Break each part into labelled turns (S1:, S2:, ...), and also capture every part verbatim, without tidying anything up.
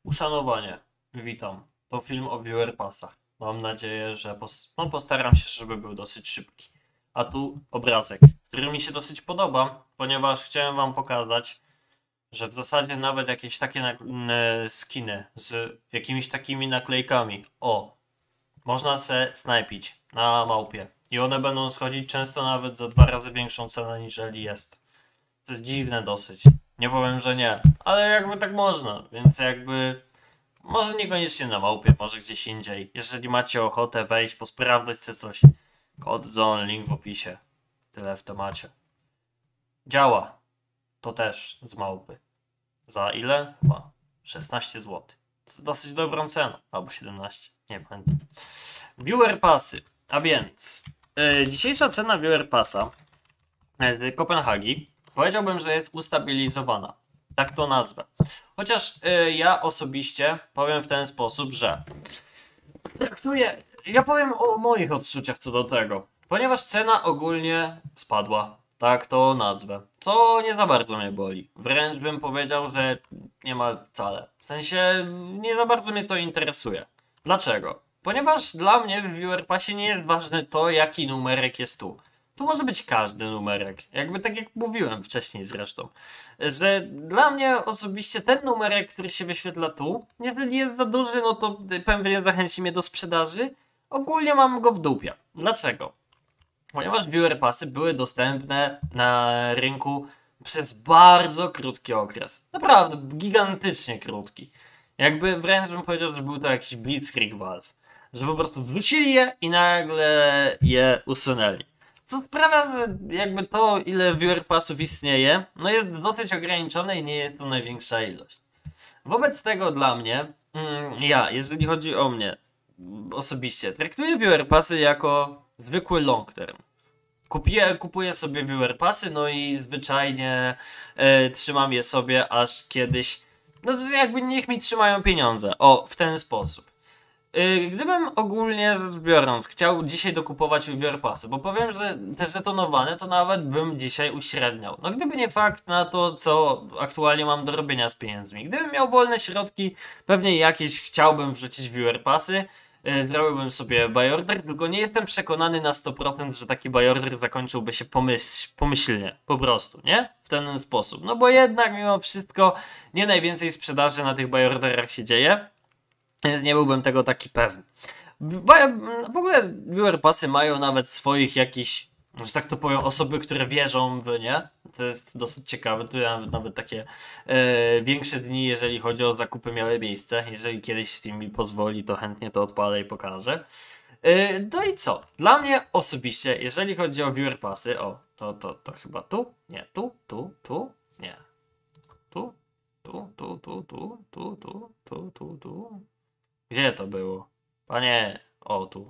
S1: Uszanowanie. Witam. To film o viewer passach. Mam nadzieję, że pos no, postaram się, żeby był dosyć szybki. A tu obrazek, który mi się dosyć podoba, ponieważ chciałem wam pokazać, że w zasadzie nawet jakieś takie skiny z jakimiś takimi naklejkami. O, można se snajpić na małpie. I one będą schodzić często nawet za dwa razy większą cenę niżeli jest. To jest dziwne dosyć. Nie powiem, że nie, ale jakby tak można, więc jakby może niekoniecznie na małpie, może gdzieś indziej. Jeżeli macie ochotę wejść, posprawdzać sobie coś. Kod zone, link w opisie. Tyle w temacie. Działa. To też z małpy. Za ile? Chyba szesnaście złotych. Z dosyć dobrą ceną. Albo siedemnaście. Nie pamiętam. Viewer passy. A więc yy, dzisiejsza cena viewer passa z Kopenhagi powiedziałbym, że jest ustabilizowana. Tak to nazwę. Chociaż yy, ja osobiście powiem w ten sposób, że traktuję. Ja powiem o moich odczuciach co do tego. Ponieważ cena ogólnie spadła. Tak to nazwę. Co nie za bardzo mnie boli. Wręcz bym powiedział, że nie ma wcale. W sensie nie za bardzo mnie to interesuje. Dlaczego? Ponieważ dla mnie w viewer passie nie jest ważne to, jaki numerek jest tu. Tu może być każdy numerek. Jakby tak jak mówiłem wcześniej zresztą. Że dla mnie osobiście ten numerek, który się wyświetla tu, jeżeli jest za duży, no to pewnie zachęci mnie do sprzedaży. Ogólnie mam go w dupie. Dlaczego? Ponieważ viewer passy były dostępne na rynku przez bardzo krótki okres. Naprawdę, gigantycznie krótki. Jakby wręcz bym powiedział, że był to jakiś blitzkrieg Valve. Że po prostu wrzucili je i nagle je usunęli. Co sprawia, że jakby to, ile viewer passów istnieje, no jest dosyć ograniczone i nie jest to największa ilość. Wobec tego dla mnie, mm, ja, jeżeli chodzi o mnie osobiście, traktuję viewer passy jako zwykły long term. Kupię, kupuję sobie viewer passy, no i zwyczajnie e, trzymam je sobie aż kiedyś, no to jakby niech mi trzymają pieniądze. O, w ten sposób. E, gdybym ogólnie rzecz biorąc chciał dzisiaj dokupować viewer passy, bo powiem, że te żetonowane to nawet bym dzisiaj uśredniał. No gdyby nie fakt na to, co aktualnie mam do robienia z pieniędzmi. Gdybym miał wolne środki, pewnie jakieś chciałbym wrzucić viewer passy. Zrobiłbym sobie buy order, tylko nie jestem przekonany na sto procent, że taki buy order zakończyłby się pomyśl, pomyślnie, po prostu, nie? W ten sposób. No bo jednak mimo wszystko nie najwięcej sprzedaży na tych buy orderach się dzieje, więc nie byłbym tego taki pewny. W ogóle viewer passy mają nawet swoich jakichś, że tak to powiem, osoby, które wierzą w nie. To jest dosyć ciekawe. Tu nawet, nawet takie e, większe dni, jeżeli chodzi o zakupy, miały miejsce. Jeżeli kiedyś Steam mi pozwoli, to chętnie to odpalę i pokażę. E, no i co? Dla mnie osobiście, jeżeli chodzi o viewer passy, o, to, to, to chyba tu? Nie, tu, tu, tu, nie. Tu, tu, tu, tu, tu, tu, tu, tu, tu, tu. Gdzie to było? Panie, o tu.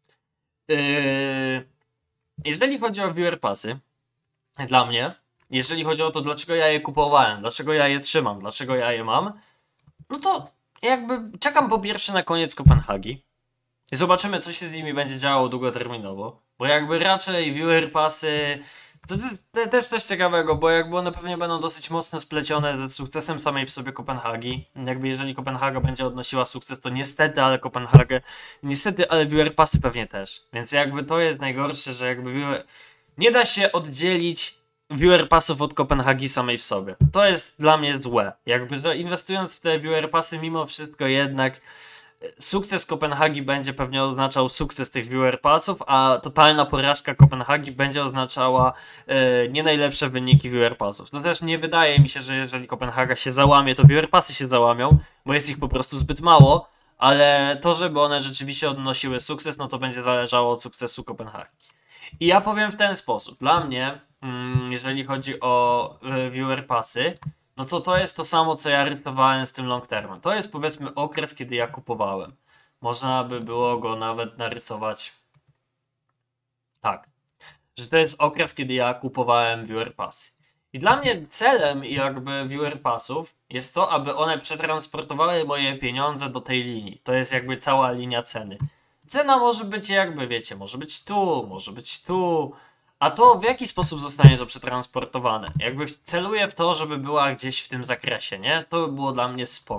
S1: Yy... Jeżeli chodzi o viewer passy, dla mnie, jeżeli chodzi o to, dlaczego ja je kupowałem, dlaczego ja je trzymam, dlaczego ja je mam, no to jakby czekam po pierwsze na koniec Kopenhagi i zobaczymy, co się z nimi będzie działo długoterminowo, bo jakby raczej viewer passy to jest też coś ciekawego, bo jakby one pewnie będą dosyć mocno splecione ze sukcesem samej w sobie Kopenhagi. Jakby jeżeli Kopenhaga będzie odnosiła sukces, to niestety, ale Kopenhagę, niestety, ale viewer passy pewnie też. Więc jakby to jest najgorsze, że jakby viewer... nie da się oddzielić viewer passów od Kopenhagi samej w sobie. To jest dla mnie złe. Jakby inwestując w te viewer passy, mimo wszystko jednak sukces Kopenhagi będzie pewnie oznaczał sukces tych viewer passów, a totalna porażka Kopenhagi będzie oznaczała e, nie najlepsze wyniki viewer passów. To też nie wydaje mi się, że jeżeli Kopenhaga się załamie, to viewer passy się załamią, bo jest ich po prostu zbyt mało, ale to, żeby one rzeczywiście odnosiły sukces, no to będzie zależało od sukcesu Kopenhagi. I ja powiem w ten sposób. Dla mnie, mm, jeżeli chodzi o e, viewer passy, no to to jest to samo, co ja rysowałem z tym long termem. To jest powiedzmy okres, kiedy ja kupowałem. Można by było go nawet narysować tak, że to jest okres, kiedy ja kupowałem viewer passy. I dla mnie celem jakby viewer passów jest to, aby one przetransportowały moje pieniądze do tej linii. To jest jakby cała linia ceny. Cena może być jakby, wiecie, może być tu, może być tu. A to w jaki sposób zostanie to przetransportowane? Jakby celuję w to, żeby była gdzieś w tym zakresie, nie? To by było dla mnie spoko.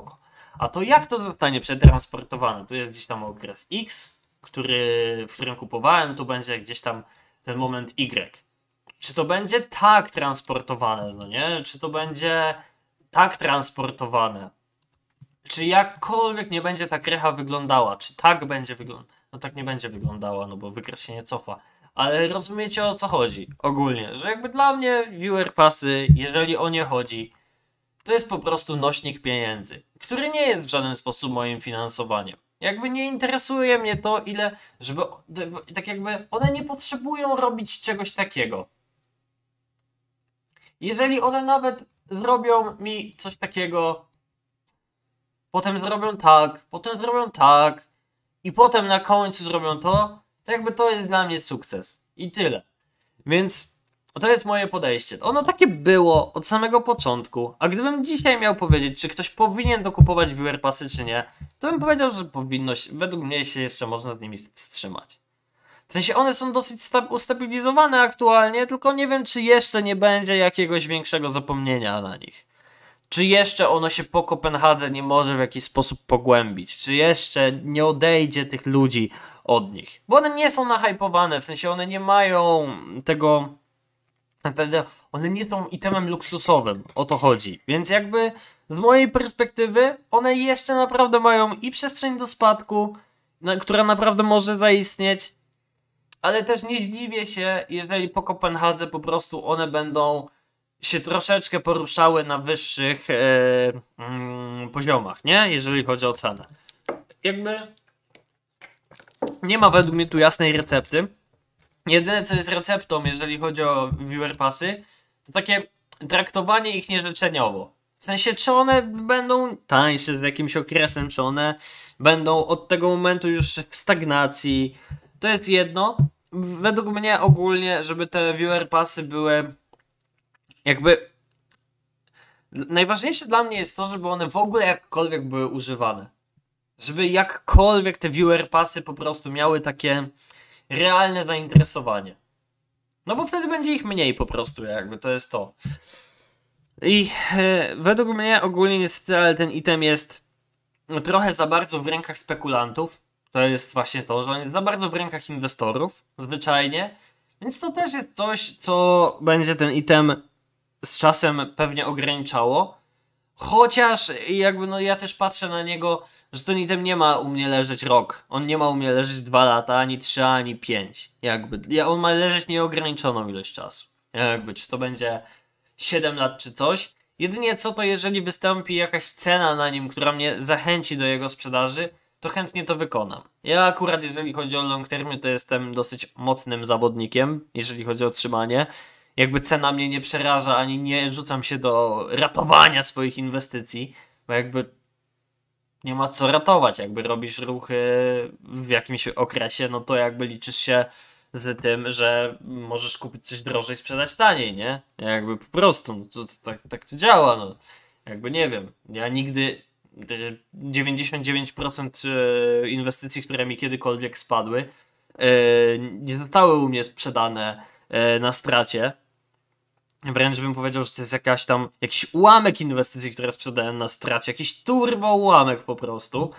S1: A to jak to zostanie przetransportowane? Tu jest gdzieś tam okres X, który, w którym kupowałem, tu będzie gdzieś tam ten moment Y. Czy to będzie tak transportowane, no nie? Czy to będzie tak transportowane? Czy jakkolwiek nie będzie ta krecha wyglądała? Czy tak będzie wyglądała? No tak nie będzie wyglądała, no bo wykres się nie cofa. Ale rozumiecie, o co chodzi ogólnie, że jakby dla mnie viewer passy, jeżeli o nie chodzi, to jest po prostu nośnik pieniędzy, który nie jest w żaden sposób moim finansowaniem. Jakby nie interesuje mnie to, ile, żeby, tak jakby one nie potrzebują robić czegoś takiego. Jeżeli one nawet zrobią mi coś takiego, potem zrobią tak, potem zrobią tak i potem na końcu zrobią to, to jakby to jest dla mnie sukces. I tyle. Więc to jest moje podejście. Ono takie było od samego początku, a gdybym dzisiaj miał powiedzieć, czy ktoś powinien dokupować viewer passy, czy nie, to bym powiedział, że powinno się, według mnie się jeszcze można z nimi wstrzymać. W sensie one są dosyć ustabilizowane aktualnie, tylko nie wiem, czy jeszcze nie będzie jakiegoś większego zapomnienia na nich. Czy jeszcze ono się po Kopenhadze nie może w jakiś sposób pogłębić? Czy jeszcze nie odejdzie tych ludzi od nich? Bo one nie są nahypowane, w sensie one nie mają tego... One nie są itemem luksusowym, o to chodzi. Więc jakby z mojej perspektywy one jeszcze naprawdę mają i przestrzeń do spadku, która naprawdę może zaistnieć, ale też nie zdziwię się, jeżeli po Kopenhadze po prostu one będą się troszeczkę poruszały na wyższych yy, yy, poziomach, nie? Jeżeli chodzi o cenę. Jakby nie ma według mnie tu jasnej recepty. Jedyne co jest receptą, jeżeli chodzi o viewer passy, to takie traktowanie ich nieżyczeniowo. W sensie, czy one będą tańsze z jakimś okresem, czy one będą od tego momentu już w stagnacji. To jest jedno. Według mnie ogólnie, żeby te viewer passy były jakby... Najważniejsze dla mnie jest to, żeby one w ogóle jakkolwiek były używane. Żeby jakkolwiek te viewer passy po prostu miały takie realne zainteresowanie. No bo wtedy będzie ich mniej po prostu, jakby to jest to. I e, według mnie ogólnie niestety, ale ten item jest trochę za bardzo w rękach spekulantów. To jest właśnie to, że on jest za bardzo w rękach inwestorów, zwyczajnie. Więc to też jest coś, co będzie ten item z czasem pewnie ograniczało. Chociaż jakby no ja też patrzę na niego, że ten item nie ma u mnie leżeć rok. On nie ma u mnie leżeć dwa lata, ani trzy, ani pięć. Jakby. On ma leżeć nieograniczoną ilość czasu. Jakby, czy to będzie siedem lat, czy coś. Jedynie co to, jeżeli wystąpi jakaś cena na nim, która mnie zachęci do jego sprzedaży, to chętnie to wykonam. Ja akurat, jeżeli chodzi o long termy, to jestem dosyć mocnym zawodnikiem, jeżeli chodzi o trzymanie. Jakby cena mnie nie przeraża, ani nie rzucam się do ratowania swoich inwestycji, bo jakby nie ma co ratować. Jakby robisz ruchy w jakimś okresie, no to jakby liczysz się z tym, że możesz kupić coś drożej, sprzedać taniej, nie? Jakby po prostu, no to, to, tak, tak to działa, no. Jakby nie wiem, ja nigdy dziewięćdziesiąt dziewięć procent inwestycji, które mi kiedykolwiek spadły, nie zostały u mnie sprzedane na stracie. Wręcz bym powiedział, że to jest jakaś tam, jakiś ułamek inwestycji, które sprzedałem na stracie, jakiś turbo ułamek po prostu.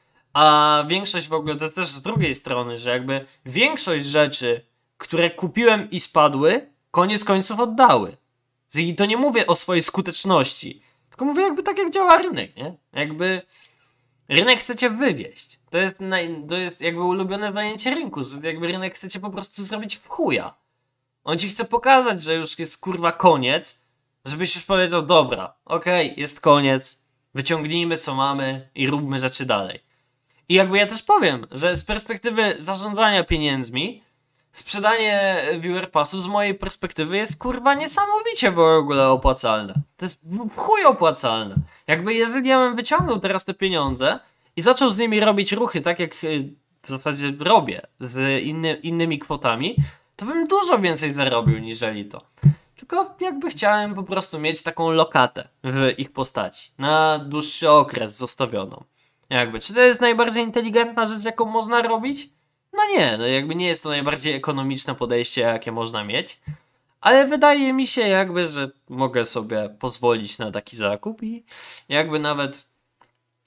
S1: A większość w ogóle, to też z drugiej strony, że jakby większość rzeczy, które kupiłem i spadły, koniec końców oddały. I to nie mówię o swojej skuteczności, tylko mówię jakby tak jak działa rynek, nie? Jakby rynek chcecie wywieźć. To jest, naj, to jest jakby ulubione zajęcie rynku, że jakby rynek chcecie po prostu zrobić w chuja. On ci chce pokazać, że już jest kurwa koniec, żebyś już powiedział, dobra, okej, okay, jest koniec, wyciągnijmy co mamy i róbmy rzeczy dalej. I jakby ja też powiem, że z perspektywy zarządzania pieniędzmi, sprzedanie viewer passów z mojej perspektywy jest kurwa niesamowicie w ogóle opłacalne. To jest w chuj opłacalne. Jakby jeżeli ja bym wyciągnął teraz te pieniądze i zaczął z nimi robić ruchy tak jak w zasadzie robię z inny, innymi kwotami, to bym dużo więcej zarobił niżeli to. Tylko jakby chciałem po prostu mieć taką lokatę w ich postaci. Na dłuższy okres zostawioną. Jakby, czy to jest najbardziej inteligentna rzecz, jaką można robić? No nie, no jakby nie jest to najbardziej ekonomiczne podejście, jakie można mieć. Ale wydaje mi się jakby, że mogę sobie pozwolić na taki zakup i jakby nawet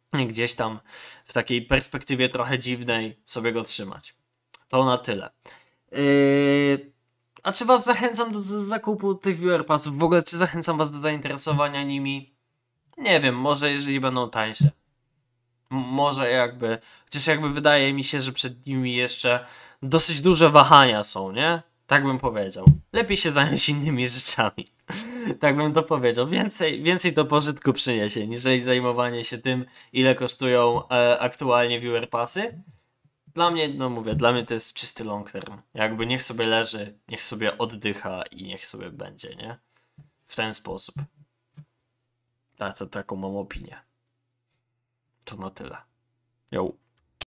S1: gdzieś tam w takiej perspektywie trochę dziwnej sobie go trzymać. To na tyle. Yy... A czy was zachęcam do zakupu tych viewer passów? W ogóle czy zachęcam was do zainteresowania nimi? Nie wiem, może jeżeli będą tańsze. M może jakby, chociaż jakby wydaje mi się, że przed nimi jeszcze dosyć duże wahania są, nie? Tak bym powiedział. Lepiej się zająć innymi rzeczami. Tak bym to powiedział. Więcej, więcej to pożytku przyniesie, niżeli zajmowanie się tym, ile kosztują e, aktualnie viewer passy. Dla mnie, no mówię, dla mnie to jest czysty long term. Jakby niech sobie leży, niech sobie oddycha i niech sobie będzie, nie? W ten sposób. Ta, ta, taką mam opinię. To na tyle. Jo.